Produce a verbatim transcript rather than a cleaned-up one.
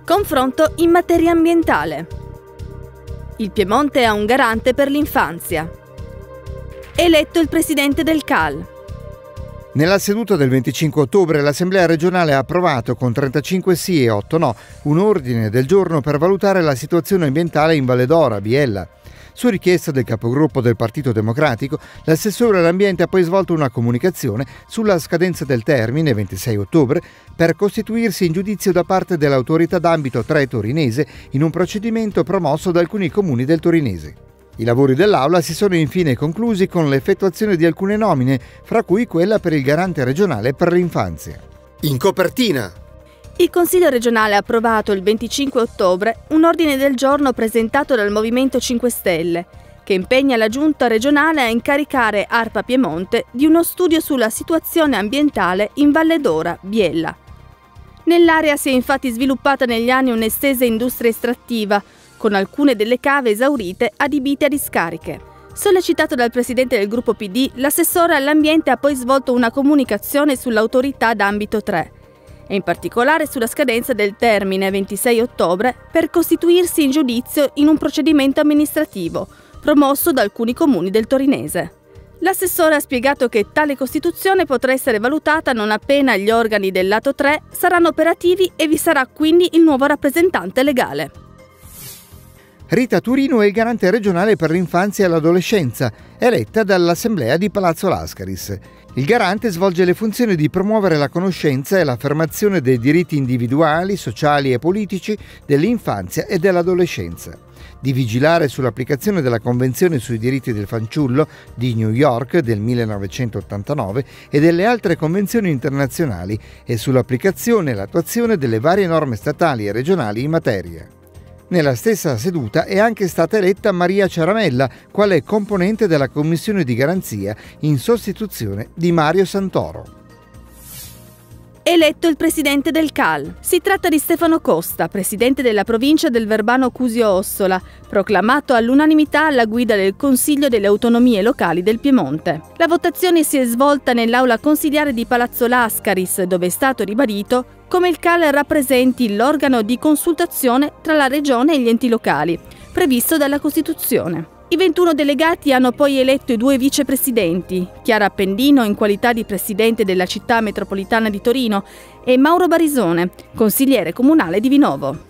Confronto in materia ambientale. Il Piemonte ha un garante per l'infanzia. Eletto il presidente del C A L. Nella seduta del venticinque ottobre l'Assemblea regionale ha approvato con trentacinque sì e otto no un ordine del giorno per valutare la situazione ambientale in Valle d'Ora, Biella. Su richiesta del capogruppo del Partito Democratico, l'assessore all'ambiente ha poi svolto una comunicazione sulla scadenza del termine, ventisei ottobre, per costituirsi in giudizio da parte dell'autorità d'ambito tre torinese in un procedimento promosso da alcuni comuni del torinese. I lavori dell'Aula si sono infine conclusi con l'effettuazione di alcune nomine, fra cui quella per il garante regionale per l'infanzia. In copertina! Il Consiglio regionale ha approvato il venticinque ottobre un ordine del giorno presentato dal Movimento cinque Stelle che impegna la Giunta regionale a incaricare ARPA Piemonte di uno studio sulla situazione ambientale in Valle d'Ora, Biella. Nell'area si è infatti sviluppata negli anni un'estesa industria estrattiva, con alcune delle cave esaurite adibite a discariche. Sollecitato dal presidente del gruppo P D, l'assessore all'ambiente ha poi svolto una comunicazione sull'autorità d'ambito tre. E in particolare sulla scadenza del termine ventisei ottobre per costituirsi in giudizio in un procedimento amministrativo promosso da alcuni comuni del torinese. L'assessore ha spiegato che tale costituzione potrà essere valutata non appena gli organi del lato tre saranno operativi e vi sarà quindi il nuovo rappresentante legale. Rita Turino è il garante regionale per l'infanzia e l'adolescenza, eletta dall'Assemblea di Palazzo Lascaris. Il garante svolge le funzioni di promuovere la conoscenza e l'affermazione dei diritti individuali, sociali e politici dell'infanzia e dell'adolescenza, di vigilare sull'applicazione della Convenzione sui diritti del fanciullo di New York del millenovecentottantanove e delle altre convenzioni internazionali e sull'applicazione e l'attuazione delle varie norme statali e regionali in materia. Nella stessa seduta è anche stata eletta Maria Ciaramella, quale componente della Commissione di Garanzia in sostituzione di Mario Santoro. Eletto il presidente del C A L. Si tratta di Stefano Costa, presidente della provincia del Verbano Cusio-Ossola, proclamato all'unanimità alla guida del Consiglio delle Autonomie Locali del Piemonte. La votazione si è svolta nell'aula consiliare di Palazzo Lascaris, dove è stato ribadito come il C A L rappresenti l'organo di consultazione tra la Regione e gli enti locali, previsto dalla Costituzione. I ventuno delegati hanno poi eletto i due vicepresidenti, Chiara Appendino in qualità di presidente della città metropolitana di Torino e Mauro Barisone, consigliere comunale di Vinovo.